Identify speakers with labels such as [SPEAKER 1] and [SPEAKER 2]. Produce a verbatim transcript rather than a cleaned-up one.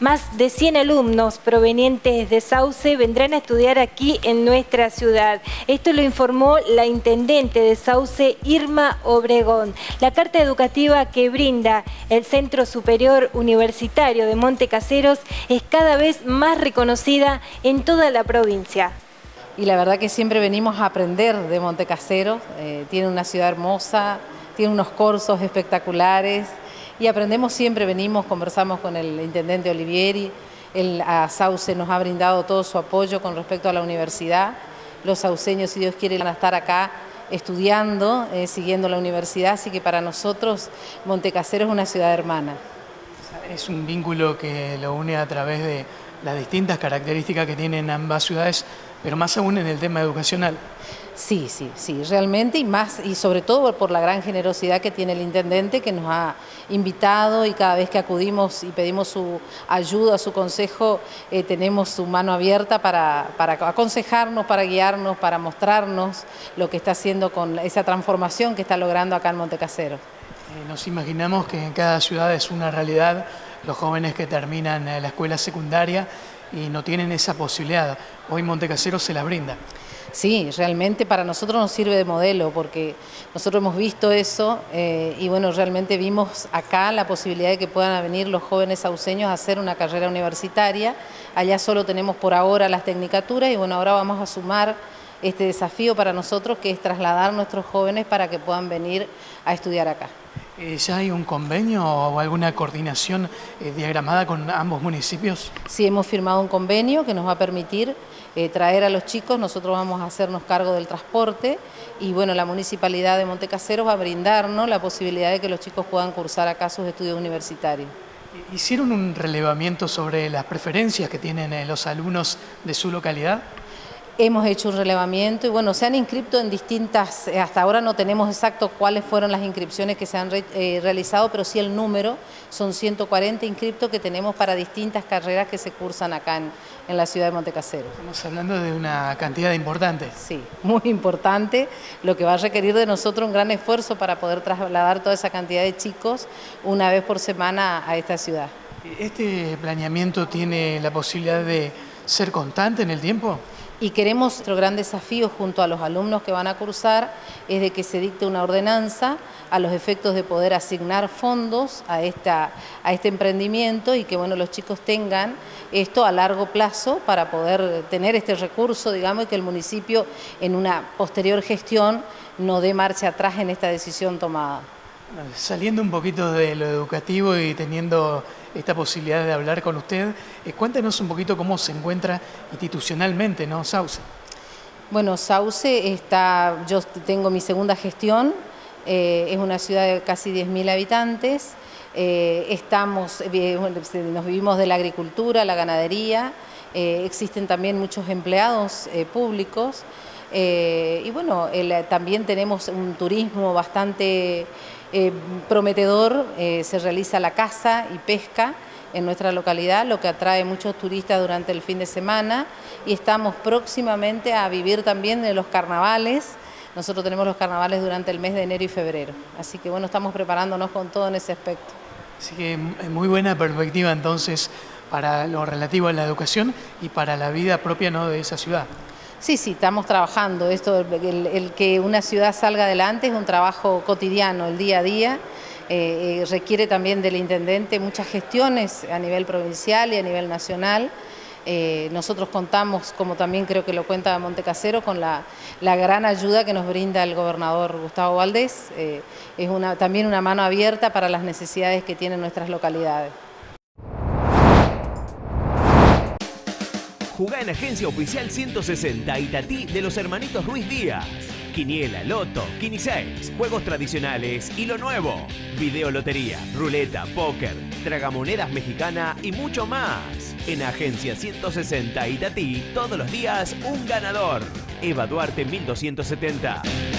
[SPEAKER 1] Más de cien alumnos provenientes de Sauce vendrán a estudiar aquí en nuestra ciudad. Esto lo informó la intendente de Sauce, Irma Obregón. La carta educativa que brinda el Centro Superior Universitario de Montecaseros es cada vez más reconocida en toda la provincia.
[SPEAKER 2] Y la verdad que siempre venimos a aprender de Montecaseros. Eh, tiene una ciudad hermosa, tiene unos cursos espectaculares y aprendemos siempre, venimos, conversamos con el intendente Olivieri, el, a Sauce nos ha brindado todo su apoyo con respecto a la universidad. Los sauceños, si Dios quiere, van a estar acá estudiando, eh, siguiendo la universidad, así que para nosotros Montecaseros es una ciudad hermana.
[SPEAKER 3] Es un vínculo que lo une a través de las distintas características que tienen ambas ciudades, pero más aún en el tema educacional.
[SPEAKER 2] Sí, sí, sí, realmente, y más, y sobre todo por la gran generosidad que tiene el intendente, que nos ha invitado, y cada vez que acudimos y pedimos su ayuda, su consejo, eh, tenemos su mano abierta para, para aconsejarnos, para guiarnos, para mostrarnos lo que está haciendo con esa transformación que está logrando acá en Montecaseros.
[SPEAKER 3] Eh, nos imaginamos que en cada ciudad es una realidad los jóvenes que terminan la escuela secundaria y no tienen esa posibilidad. Hoy Montecaseros se la brinda.
[SPEAKER 2] Sí, realmente para nosotros nos sirve de modelo porque nosotros hemos visto eso eh, y bueno, realmente vimos acá la posibilidad de que puedan venir los jóvenes sauceños a hacer una carrera universitaria. Allá solo tenemos por ahora las tecnicaturas y bueno, ahora vamos a sumar este desafío para nosotros, que es trasladar a nuestros jóvenes para que puedan venir a estudiar acá.
[SPEAKER 3] Eh, ¿Ya hay un convenio o alguna coordinación eh, diagramada con ambos municipios?
[SPEAKER 2] Sí, hemos firmado un convenio que nos va a permitir eh, traer a los chicos. Nosotros vamos a hacernos cargo del transporte y bueno, la Municipalidad de Montecaseros va a brindarnos la posibilidad de que los chicos puedan cursar acá sus estudios universitarios.
[SPEAKER 3] ¿Hicieron un relevamiento sobre las preferencias que tienen eh, los alumnos de su localidad?
[SPEAKER 2] Hemos hecho un relevamiento y bueno, se han inscrito en distintas, hasta ahora no tenemos exacto cuáles fueron las inscripciones que se han re, eh, realizado, pero sí el número, son ciento cuarenta inscriptos que tenemos para distintas carreras que se cursan acá en, en la ciudad de Montecaseros.
[SPEAKER 3] Estamos hablando de una cantidad importante.
[SPEAKER 2] Sí, muy importante, lo que va a requerir de nosotros un gran esfuerzo para poder trasladar toda esa cantidad de chicos una vez por semana a esta ciudad.
[SPEAKER 3] ¿Este planeamiento tiene la posibilidad de ser constante en el tiempo?
[SPEAKER 2] Y queremos, nuestro gran desafío junto a los alumnos que van a cursar es de que se dicte una ordenanza a los efectos de poder asignar fondos a, esta, a este emprendimiento y que bueno, los chicos tengan esto a largo plazo para poder tener este recurso, digamos, y que el municipio en una posterior gestión no dé marcha atrás en esta decisión tomada.
[SPEAKER 3] Saliendo un poquito de lo educativo y teniendo esta posibilidad de hablar con usted, eh, cuéntenos un poquito cómo se encuentra institucionalmente, ¿no, Sauce?
[SPEAKER 2] Bueno, Sauce está, yo tengo mi segunda gestión, eh, es una ciudad de casi diez mil habitantes, eh, estamos, eh, nos vivimos de la agricultura, la ganadería, eh, existen también muchos empleados eh, públicos, eh, y bueno, el, también tenemos un turismo bastante Eh, prometedor, eh, se realiza la caza y pesca en nuestra localidad, lo que atrae muchos turistas durante el fin de semana y estamos próximamente a vivir también de los carnavales. Nosotros tenemos los carnavales durante el mes de enero y febrero, así que bueno, estamos preparándonos con todo en ese aspecto.
[SPEAKER 3] Así que muy buena perspectiva entonces para lo relativo a la educación y para la vida propia, ¿no?, de esa ciudad.
[SPEAKER 2] Sí, sí, estamos trabajando. Esto, el, el que una ciudad salga adelante es un trabajo cotidiano, el día a día. Eh, eh, requiere también del intendente muchas gestiones a nivel provincial y a nivel nacional. Eh, nosotros contamos, como también creo que lo cuenta Montecaseros, con la, la gran ayuda que nos brinda el gobernador Gustavo Valdés. Eh, es una, también una mano abierta para las necesidades que tienen nuestras localidades.
[SPEAKER 4] Jugá en Agencia Oficial ciento sesenta Itatí de los hermanitos Ruiz Díaz. Quiniela, loto, quiniseis, juegos tradicionales y lo nuevo. Videolotería, ruleta, póker, tragamonedas mexicana y mucho más. En Agencia ciento sesenta Itatí, todos los días un ganador. Eva Duarte mil doscientos setenta.